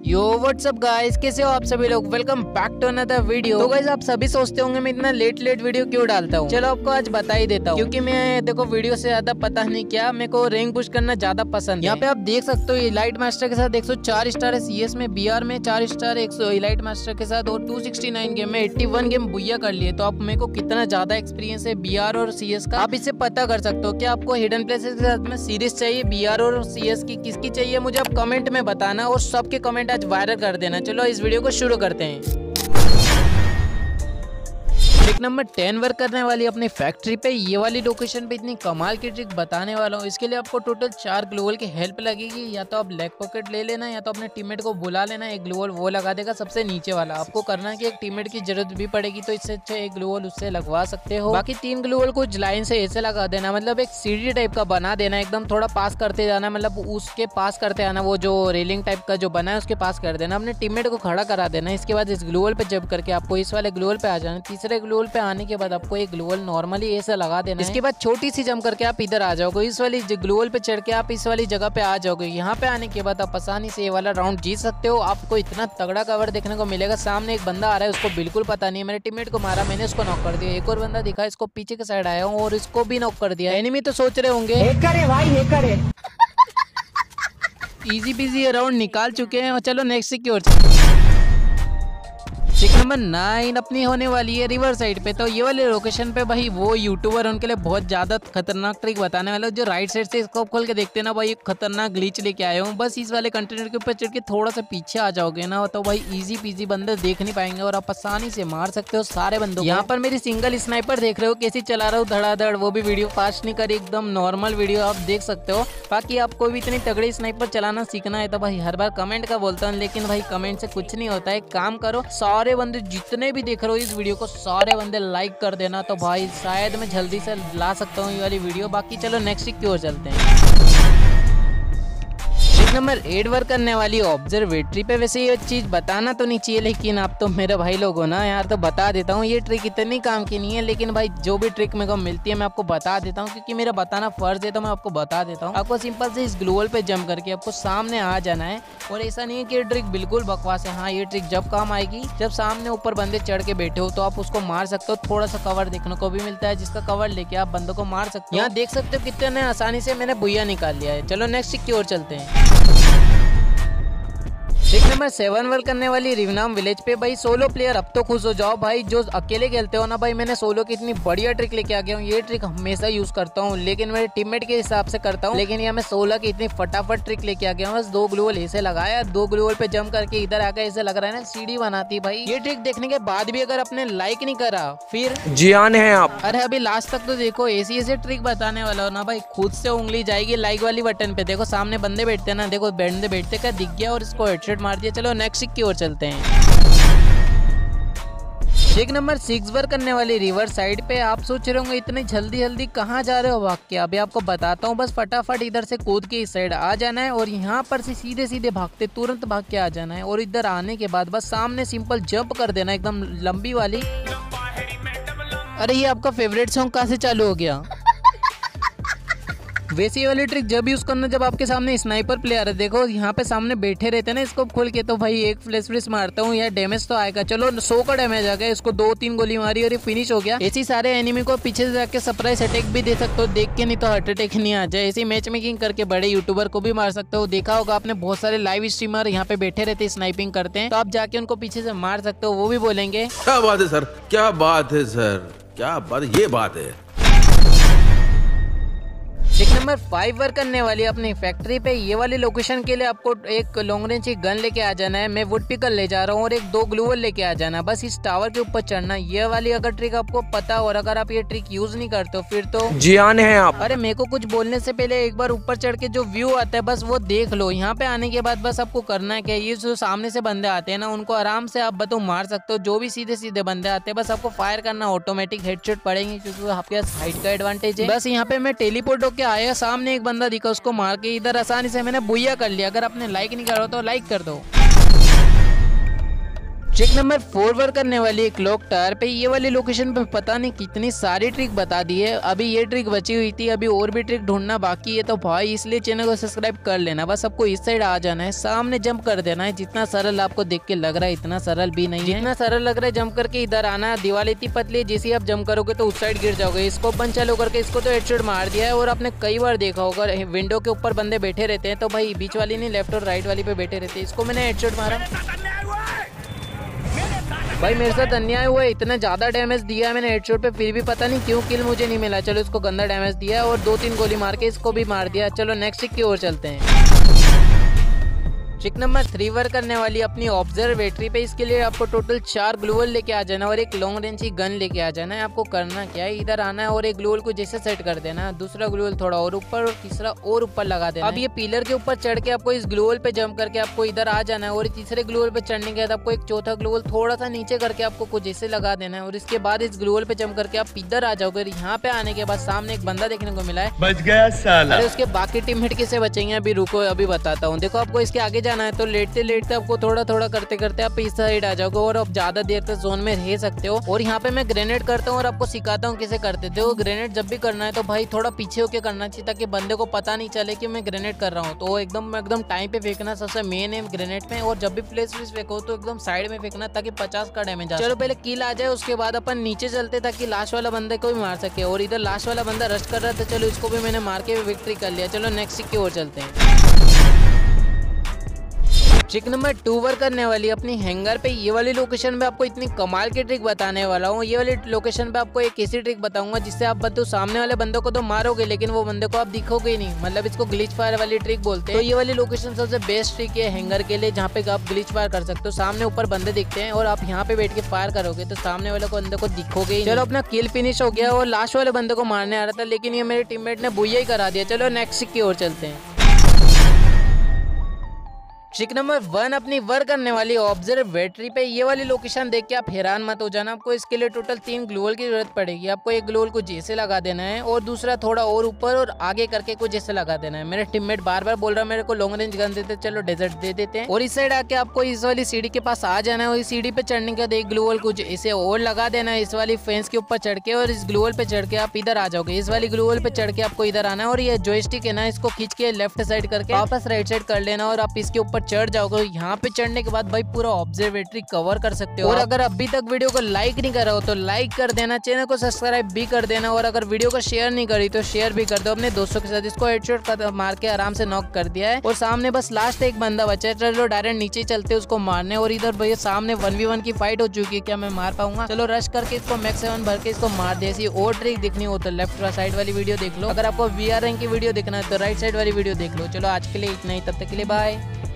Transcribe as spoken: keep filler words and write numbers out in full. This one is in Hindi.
यो व्हाट्सअप गाइस, कैसे हो आप सभी लोग। Welcome back to another video. तो गाइस आप सभी सोचते होंगे मैं इतना लेट लेट वीडियो क्यों डालता हूँ। चलो आपको आज बता ही देता हूँ, क्योंकि मैं देखो वीडियो से ज्यादा पता नहीं क्या, मेरे को रैंक पुश करना ज्यादा पसंद है। यहाँ पे आप देख सकते हो इलाइट मास्टर के साथ एक सौ चार स्टार है, सीएस में बीआर में चार स्टार एक सौ इलाइट मास्टर के साथ, और दो सौ उनहत्तर गेम में इक्यासी गेम बुया कर लिए। तो आप मेरे को कितना ज्यादा एक्सपीरियंस है बीआर और सीएस का, आप इससे पता कर सकते हो। क्या आपको हिडन प्लेसेस के साथ में सीरीज चाहिए बीआर और सीएस की, किसकी चाहिए मुझे आप कमेंट में बताना, और सबके कमेंट आज वायरल कर देना। चलो इस वीडियो को शुरू करते हैं। ट्रिक नंबर टेन वर्क करने वाली अपनी फैक्ट्री पे, ये वाली लोकेशन पे इतनी कमाल की ट्रिक बताने वाला हूँ। इसके लिए आपको टोटल चार ग्लोवल की हेल्प लगेगी। या तो आप ब्लैक पॉकेट ले लेना, या तो अपने टीममेट को बुला लेना, एक ग्लोवल वो लगा देगा सबसे नीचे वाला। आपको करना है कि एक टीममेट की जरूरत भी पड़ेगी, तो इससे अच्छा एक ग्लोवल उससे लगवा सकते हो। बाकी तीन ग्लोवल को लाइन से ऐसे लगा देना, मतलब एक सीढ़ी टाइप का बना देना, एकदम थोड़ा पास करते जाना, मतलब उसके पास करते आना, वो जो रेलिंग टाइप का जो बना है उसके पास कर देना, अपने टीममेट को खड़ा करा देना। इसके बाद इस ग्लोवल पे जब करके आपको इस वाले ग्लोवल पे आ जाना। तीसरे ग्लोवल पे आने के बाद आपको एक ग्लोवल नॉर्मली ऐसा लगा देना। इसके बाद छोटी सी जंप करके आप इधर आ जाओगे, इस वाली ग्लोवल पे चढ़ के आप इस वाली जगह पे आ जाओगे। यहाँ पे आने के बाद आप आसानी से ये वाला राउंड जीत सकते हो। आपको इतना तगड़ा कवर देखने को मिलेगा। सामने एक बंदा आ रहा है, उसको बिल्कुल पता नहीं है, मेरे टीममेट को मारा, मैंने उसको नॉक कर दिया। एक और बंदा दिखा, इसको पीछे के साइड आया हूँ और इसको भी नॉक कर दिया। एनिमी तो सोच रहे होंगे इजी पीजी राउंड निकाल चुके हैं। और चलो नेक्स्ट की ओर। ट्रिक नंबर नाइन अपनी होने वाली है रिवर साइड पे। तो ये वाले लोकेशन पे भाई वो यूट्यूबर उनके लिए बहुत ज्यादा खतरनाक ट्रिक बताने वाला हूँ। जो राइट साइड से स्कोप खोल के देखते हैं ना भाई, एक खतरनाक ग्लिच लेके आया हूँ। बस इस वाले कंटेनर के ऊपर चढ़ के थोड़ा सा पीछे आ जाओगे ना, तो भाई इजी पीजी बंदे देख नहीं पाएंगे और आप आसानी से मार सकते हो सारे बंदों को। यहाँ पर मेरी सिंगल स्नाइपर देख रहे हो कैसी चला रहा हूँ धड़ाधड़, वो भी वीडियो फास्ट नहीं करी, एकदम नॉर्मल वीडियो आप देख सकते हो। बाकी आपको भी इतनी तगड़ी स्नाइपर चलाना सीखना है तो भाई हर बार कमेंट का बोलता हूँ, लेकिन भाई कमेंट से कुछ नहीं होता है। काम करो, सारे बंदे जितने भी देख रहे हो इस वीडियो को, सारे बंदे लाइक कर देना, तो भाई शायद मैं जल्दी से ला सकता हूँ ये वाली वीडियो। बाकी चलो नेक्स्ट की ओर चलते हैं। नंबर एट वर्क करने वाली ऑब्जर्वेटरी पे। वैसे ये चीज बताना तो नहीं चाहिए, लेकिन आप तो मेरे भाई लोग हो ना यार, तो बता देता हूँ। ये ट्रिक इतनी काम की नहीं है, लेकिन भाई जो भी ट्रिक मेरे को मिलती है मैं आपको बता देता हूँ, क्योंकि मेरा बताना फर्ज है, तो मैं आपको बता देता हूँ। आपको सिंपल से इस ग्लोवल पे जंप करके आपको सामने आ जाना है। और ऐसा नहीं है कि ये ट्रिक बिल्कुल बकवास है। हाँ, ये ट्रिक जब काम आएगी जब सामने ऊपर बंदे चढ़ के बैठे हो, तो आप उसको मार सकते हो। थोड़ा सा कवर देखने को भी मिलता है, जिसका कवर लेके आप बंदों को मार सकते हो। यहाँ देख सकते हो कितने आसानी से मैंने बुया निकाल लिया है। चलो नेक्स्ट की ओर चलते हैं। ट्रिक नंबर सेवन वर्क करने वाली रिवनाम विलेज पे। भाई सोलो प्लेयर अब तो खुश हो जाओ भाई, जो अकेले खेलते हो ना भाई, मैंने सोलो की इतनी बढ़िया ट्रिक लेके आ गया हूँ। ये ट्रिक हमेशा यूज करता हूँ, लेकिन मेरे टीममेट के हिसाब से करता हूँ, लेकिन यहाँ मैं सोलह की इतनी फटाफट ट्रिक लेके आ गया हूँ। बस दो ग्लोवल ऐसे लगाया, दो ग्लोवल पे जंप करके इधर आकर ऐसे लग रहा है ना सीढ़ी बनाती। भाई ये ट्रिक देखने के बाद भी अगर आपने लाइक नहीं करा, फिर जियान है आप। अरे अभी लास्ट तक तो देखो, ऐसी ऐसी ट्रिक बताने वाला हो ना भाई, खुद से उंगली जाएगी लाइक वाली बटन पे। देखो सामने बंदे बैठते हैं ना, देखो बंदे बैठते का दिख गया और इसको हेडशॉट मार दिया। चलो नेक्स्ट की ओर चलते हैं। ट्रिक नंबर सिक्स वर्क करने वाली रिवर साइड पे। आप सोच रहे होंगे इतनी जल्दी जल्दी कहाँ जा रहे हो भाग के, अभी आपको बताता हूँ। बस फटाफट इधर से कूद के इस साइड आ जाना है, और यहाँ पर से सीधे सीधे भागते तुरंत भाग के आ जाना है। और इधर आने के बाद बस सामने सिंपल जंप कर देना, एकदम लंबी वाली। अरे ये आपका फेवरेट सॉन्ग कहाँ से चालू हो गया। वैसे ये वाली ट्रिक जब यूज करना जब आपके सामने स्नाइपर प्लेयर है। देखो यहाँ पे सामने बैठे रहते हैं ना, इसको खोल के, तो भाई एक फ्लैश फ्लैश मारता हूँ, यार डैमेज तो आएगा। चलो सौ का डैमेज आ गया, इसको दो तीन गोली मारी और ये फिनिश हो गया। ऐसी सारे एनिमी को पीछे से जाके सरप्राइज अटैक भी दे सकते हो, देख के नहीं तो हार्ट अटैक नहीं आ जाए। ऐसी मैच मेकिंग करके बड़े यूट्यूबर को भी मार सकते हो। देखा होगा आपने, बहुत सारे लाइव स्ट्रीमर यहाँ पे बैठे रहते स्नाइपिंग करते हैं, तो आप जाके उनको पीछे से मार सकते हो। वो भी बोलेंगे क्या बात है सर, क्या बात है सर, क्या बात, ये बात है। ट्रिक नंबर फाइव वर्क करने वाली अपनी फैक्ट्री पे। ये वाली लोकेशन के लिए आपको एक लॉन्ग रेंज की गन लेके आ जाना है। मैं वुड पिकर ले जा रहा हूँ और एक दो ग्लूवल लेके आ जाना। बस इस टावर के ऊपर चढ़ना। ये वाली अगर ट्रिक आपको पता हो और अगर आप ये ट्रिक यूज नहीं करते हो, फिर तो जियान है आप। अरे मेरे को कुछ बोलने से पहले एक बार ऊपर चढ़ के जो व्यू आता है बस वो देख लो। यहाँ पे आने के बाद बस आपको करना है क्या, ये जो सामने से बंदे आते हैं ना, उनको आराम से आप बतो मार सकते हो। जो भी सीधे सीधे बंदे आते हैं बस आपको फायर करना, ऑटोमेटिक हेडशॉट पड़ेंगे, क्योंकि आपके पास हाइट का एडवांटेज है। बस यहाँ पे मैं टेलीपोर्ट होके आया, सामने एक बंदा दिखा, उसको मार के इधर आसानी से मैंने बुया कर लिया। अगर आपने लाइक नहीं करा तो लाइक कर दो। ट्रिक नंबर फोर वर्क करने वाली है क्लॉक टावर पे। ये वाली लोकेशन पे पता नहीं कितनी सारी ट्रिक बता दी है, अभी ये ट्रिक बची हुई थी, अभी और भी ट्रिक ढूंढना बाकी है। तो भाई इसलिए चैनल को सब्सक्राइब कर लेना। बस आपको इस साइड आ जाना है, सामने जंप कर देना है। जितना सरल आपको देख के लग रहा है इतना सरल भी नहीं है। जितना सरल लग रहा है जंप करके इधर आना, दीवार इतनी पतली है जैसे आप जंप करोगे तो उस साइड गिर जाओगे। इसको बंद चालू करके इसको तो हेडशॉट मार दिया है। और आपने कई बार देखा होगा विंडो के ऊपर बंदे बैठे रहते हैं, तो भाई बीच वाली नहीं लेफ्ट और राइट वाली पे बैठे रहते हैं। इसको मैंने हेडशॉट मारा। भाई मेरे साथ अन्याय हुआ है, इतना ज्यादा डैमेज दिया है मैंने हेडशॉट पे, फिर भी पता नहीं क्यों किल मुझे नहीं मिला। चलो इसको गंदा डैमेज दिया और दो तीन गोली मार के इसको भी मार दिया। चलो नेक्स्ट ट्रिक की ओर चलते हैं। ट्रिक नंबर थ्री वर्क करने वाली अपनी ऑब्जर्वेटरी पे। इसके लिए आपको टोटल चार ग्लूवल लेके आ जाना और एक लॉन्ग रेंज की गन लेके आ जाना है। आपको करना क्या है, इधर आना है और एक ग्लूवल को जैसे सेट कर देना है, दूसरा ग्लूवल थोड़ा और ऊपर और तीसरा और ऊपर लगा देना। अब ये पिलर के ऊपर चढ़ के आपको इस ग्लूवल पे जंप करके आपको इधर आ जाना है और तीसरे ग्लूवल पे चढ़ने के बाद आपको एक चौथा ग्लूवल थोड़ा सा नीचे करके आपको कुछ जैसे लगा देना है। और इसके बाद इस ग्लूवल पे जंप करके आप इधर आ जाओगे। यहाँ पे आने के बाद सामने एक बंदा देखने को मिला है, बच गया साला। अरे उसके बाकी टीममेट कैसे बचेंगे अभी रुको अभी बताता हूँ। देखो आपको इसके आगे जाना है, तो लेटते लेटते आपको थोड़ा थोड़ा करते करते आप इस साइड आ जाओगे और आप ज्यादा देर तक जोन में रह सकते हो। और यहाँ पे मैं ग्रेनेड करता हूँ और आपको सिखाता हूँ कैसे करते थे। वो ग्रेनेड जब भी करना है तो भाई थोड़ा पीछे होके करना चाहिए ताकि बंदे को पता नहीं चले कि मैं ग्रेनेड कर रहा हूँ। तो एकदम एकदम टाइम पे फेंकना सबसे मेन है ग्रेनेड में। और जब भी प्लेस प्लेस फेंको तो एकदम साइड में फेंकना ताकि पचास का डैमेज आ। चलो पहले किल आ जाए, उसके बाद अपन नीचे चलते ताकि लास्ट वाला बंदे को भी मार सके। और इधर लास्ट वाला बंदा रश कर रहा था, चलो इसको भी मैंने मार के विक्ट्री कर लिया। चलो नेक्स्ट की ओर चलते हैं। ट्रिक नंबर टू वर्क करने वाली अपनी हैंगर पे। ये वाली लोकेशन पे आपको इतनी कमाल की ट्रिक बताने वाला हूँ। ये वाली लोकेशन पे आपको एक ऐसी ट्रिक बताऊंगा जिससे आप बंदो सामने वाले बंदे को तो मारोगे लेकिन वो बंदे को आप दिखोगे ही नहीं, मतलब इसको ग्लिच फायर वाली ट्रिक बोलते हैं। तो ये वाली लोकेशन सबसे बेस्ट ट्रिक है हैंगर के लिए, जहाँ पे आप ग्लिच फायर कर सकते हो। सामने ऊपर बंदे दिखते हैं और आप यहाँ पे बैठ के फायर करोगे तो सामने वाले को बंदे को दिखोगे ही। चलो अपना किल फिनिश हो गया और लास्ट वाले बंदे को मारने आ रहा था लेकिन ये मेरे टीममेट ने बुइया ही करा दिया। चलो नेक्स्ट की ओर चलते हैं। ट्रिक नंबर वन अपनी वर्क करने वाली ऑब्जर्वेटरी पे। ये वाली लोकेशन देख के आप हैरान मत हो जाना। आपको इसके लिए टोटल तीन ग्लूवल की जरूरत पड़ेगी। आपको एक ग्लूवल को जैसे लगा देना है और दूसरा थोड़ा और ऊपर और आगे करके कुछ जैसे लगा देना है। मेरे टीममेट बार बार बोल रहा है मेरे को लॉन्ग रेंज गन देते, चलो डेजर्ट दे देते हैं। और इस साइड आके आपको इस वाली सीढ़ी के पास आ जाना है और इस सीढ़ी पे चढ़ने के बाद एक ग्लूवल कुछ ऐसे और लगा देना है इस वाली फेंस के ऊपर चढ़ के। और इस ग्लूवल पे चढ़ के आप इधर आ जाओगे। इस वाली ग्लूवल पे चढ़ के आपको इधर आना है और ये जॉयस्टिक है ना, इसको खींच के लेफ्ट साइड करके वापस राइट साइड कर लेना और आप इसके ऊपर चढ़ जाओगे। यहाँ पे चढ़ने के बाद भाई पूरा ऑब्जर्वेटरी कवर कर सकते हो। और अगर अभी तक वीडियो को लाइक नहीं करा हो तो लाइक कर देना, चैनल को सब्सक्राइब भी कर देना। और अगर वीडियो को शेयर नहीं करी तो शेयर भी कर दो अपने दोस्तों के साथ। इसको हेडशॉट मार के आराम से नॉक कर दिया है और सामने बस लास्ट एक बंदा बचा है। चलो डायरेक्ट नीचे चलते उसको मारने। और इधर भैया सामने वन वी वन की फाइट हो चुकी है, क्या मैं मार पाऊंगा? चलो रश करके इसको मैक्स सेवन भर के इसको मार दे। ऐसी और ट्रिक दिखनी हो तो लेफ्ट साइड वाली वीडियो देख लो। अगर आपको वी आर रैंक की वीडियो देखना है तो राइट साइड वाली वीडियो देख लो। चलो आज के लिए इतना ही, तब तक के लिए बाय।